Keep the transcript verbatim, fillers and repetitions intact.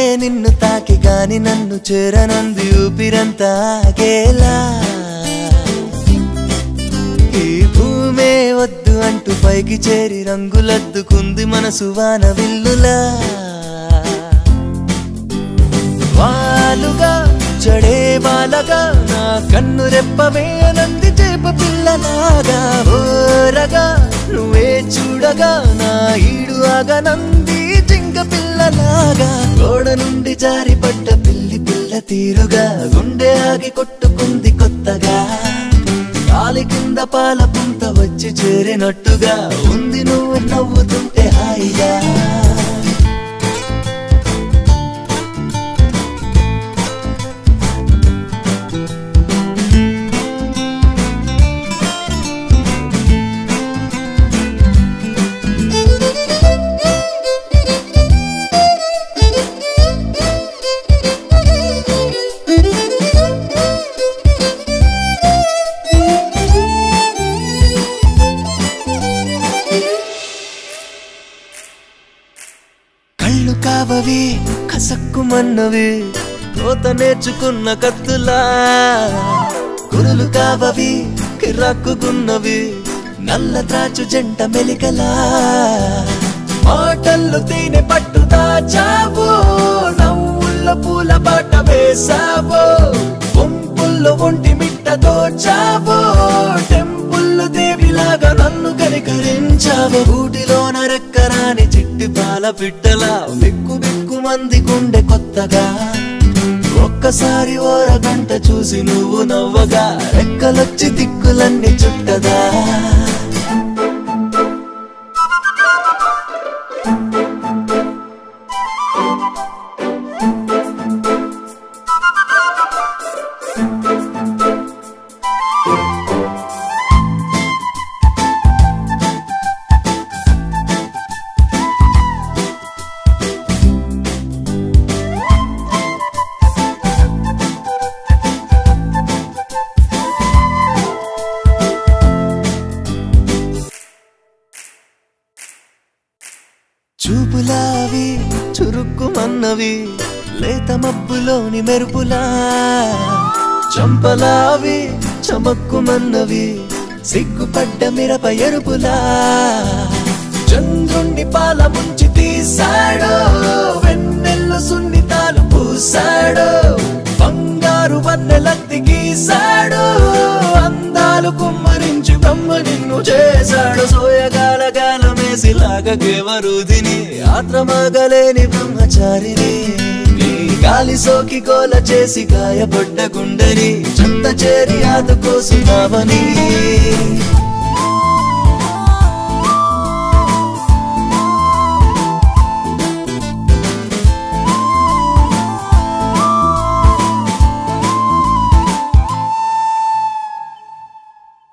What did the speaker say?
నిన్ను తాకి గాని నన్ను చేరనంది ఊపిరంతా ఆగేలా ఈ భూమే వద్దు అంటూ పైకి చేరి రంగులద్దుకుంది మనసు వాన విల్లులా వాలుగా చడే బాలగా నా కన్ను రెప్పవే నంది చేప పిల్లలాగా ఓరగా నువ్వే చూడగా నా ఈడు ఆగనంది జింక పిల్లలాగా గోడ నుండి జారి పడ్డ పిల్లి పిల్ల తీరుగా గుండె ఆగి కొట్టుకుంది కొత్తగా కాలి కింద పాల పుంత వచ్చి చేరినట్టుగా ఉంది నువ్వు నవ్వుతుంటే హాయిగా కావవి కసక్కుమన్నవి కోత నేర్చుకున్న కత్తులా గురులు కావవి కిరాక్కున్నవి నల్ల త్రాచు జంట మెలికలా మాటల్లో తేనె పట్టు దాచావో నవ్వుల్లో పూల బాట వేసావో గుంపుల్లో ఒంటి మిట్ట దోచావో టెంపుల్లో దేవిలాగా నన్ను కనికరించావో ఊటిలోన రెక్కరాని చిట్టి పాల పిట్టలా బిక్కు బిక్కు మంది గుండె కొత్తగా ఒక్కసారి ఓరగంట చూసి నువ్వు నవ్వగా రెక్కలొచ్చి దిక్కులన్నీ చుట్టదా చూపులావి చురుక్కుమన్నవి లేత మబ్బులోని మెరుపులా చంపలావి చమక్కుమన్నవి సిగ్గుపడ్డ మిరప ఎరుపులా చంద్రుణ్ణి పాల ముంచి తీశాడో వెన్నెల్లు సున్నితాలు పూసాడో బంగారు వన్నెలత్తి గీశాడో అందాలు కుమ్మరించి బ్రహ్మ నిన్ను చేశాడు సోయగాల గాలమేసి లాగకేవరుదిని ఆత్రమాగలేని బ్రహ్మచారిని నీ గాలి సోకి గోల చేసి గాయపడ్డ గుండెని చెంత చేరి ఆదుకోసున్నావని